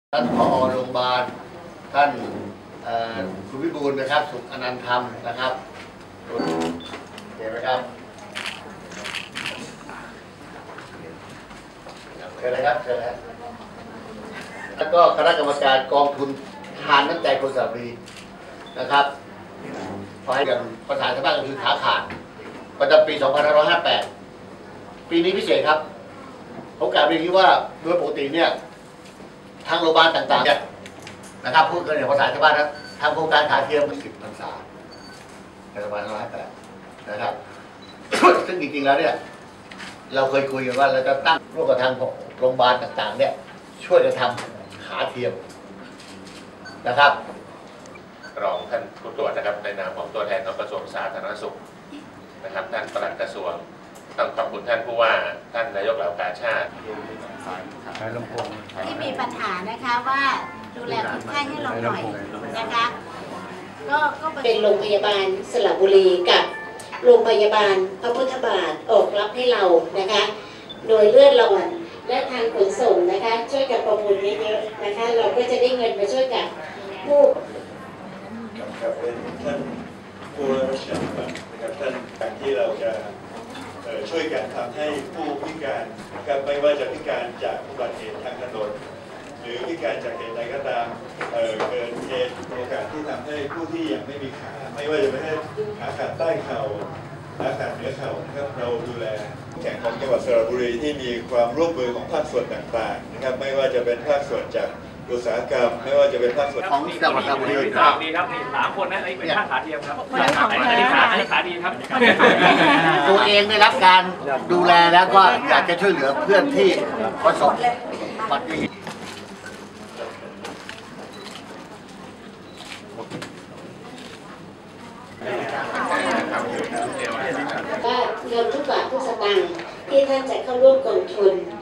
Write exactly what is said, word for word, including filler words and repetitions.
ท่านผอ.โรงพยาบาลท่านคุณวิบูลย์นะครับสุขอนันต์ธรรมนะครับเห็นไหมครับเชิญเลยครับเชิญเลยแล้วก็คณะกรรมการกองทุนทานน้ำใจคนสระบุรีนะครับขอให้กันประธานชาวบ้านก็คือขาขาดประจำปีสองพันห้าร้อยห้าสิบแปดปีนี้พิเศษครับผมกล่าวเรียนว่าโดยปกติเนี่ยทางโรงพยาบาลต่างๆเนี่ยนะครับพูดกันอย่างภาษาชาวบ้านนะทำโครงการขาเทียมสิบพรรษาในประมาณร้อยแปดนะครับ ซึ่งจริงๆแล้วเนี่ยเราเคยคุยกันว่าเราจะตั้งร่วมกับทางโรงพยาบาลต่างๆเนี่ยช่วยกันทำขาเทียมนะครับรองท่านผู้ตรวจนะครับในนามของตัวแทนของกระทรวงสาธารณสุขนะครับท่านปลัดกระทรวงต้องขอบคุณท่านผู้ว่าท่านนายกเหล่ากาชาติที่มีปัญหานะคะว่าดูแลคนไข้ให้เราหน่อยนะคะก็ก็เป็นโรงพยาบาลสระบุรีกับโรงพยาบาลพระพุทธบาทออกรับให้เรานะคะโดยเลือดเราและทางขนส่งนะคะช่วยกันประมูลเยอะๆนะคะเราก็จะได้เงินมาช่วยกับผู้กับเป็นท่านผู้ราชการนะครับท่านการที่เราจะช่วยกันทำให้ผู้พิการนะครับไม่ว่าจะพิการจากอุบัติเหตุทางถนนหรือพิการจากเหตุใดก็ตามเเกินเหตุโอกาสที่ทำให้ผู้ที่ยังไม่มีขาไม่ว่าจะเป็นขาขาดใต้เข่าขาขาดเหนือเข่านะครับเราดูแลแข่งของจังหวัดสระบุรีที่มีความร่วมมือของภาคส่วนต่างๆนะครับไม่ว่าจะเป็นภาคส่วนจากอุตสาหกรรมไม่ว่าจะเป็นภาคส่วนของจังหวัดสระบุรีครับดีครับนี่สามคนนั้นไอ้เป็นข้างขาเทียมครับอันนี้ขาอันนี้ขาดีครับตัวเองได้รับการดูแลแล้วก็อยากจะช่วยเหลือเพื่อนที่ประสบอุบัติเหตุว่าเงินทุกบาททุกสตางค์ที่ท่านจะเข้าร่วมกองทุน